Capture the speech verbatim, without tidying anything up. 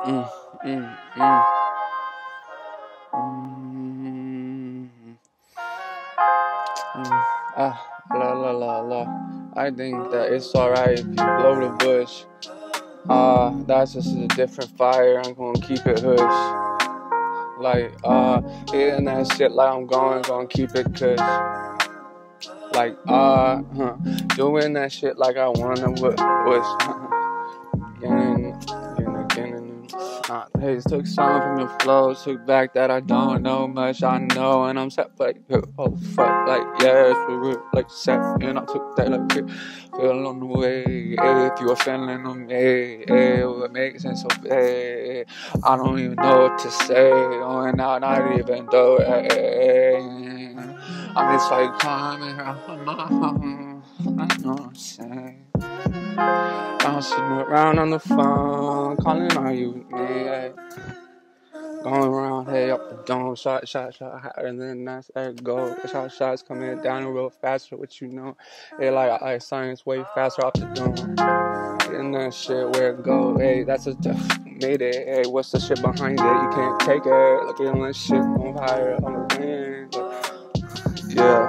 Mm, mm, mm, mm, mm. Ah, la la la la. I think that it's alright if you blow the bush. Uh, that's just a different fire. I'm gonna keep it hush. Like, uh, hitting that shit like I'm going, gonna keep it cush. Like, uh, huh, doing that shit like I wanna wish. Getting, getting, getting. Nah, hey, took something from your flow, took back that I don't know much. I know, and I'm set like, oh fuck, like yeah, it's for real, like set, and I took that like feel on the way. Hey, if you are feeling on me, hey, it makes sense. So hey, I don't even know what to say, going out, not even though. Hey, I'm just like coming around my home. I know what I'm saying. Bouncing around on the phone, calling on you with me, hey. Going around, hey, up the dome, shot, shot, shot, higher, and then that's that go. Shot, shots coming down the road faster, what you know. Hey, like, like science way faster off the dome. Getting that shit where it go, hey, that's a def- made it, hey, what's the shit behind it? You can't take it, looking at that shit on fire, on the wind. Yeah.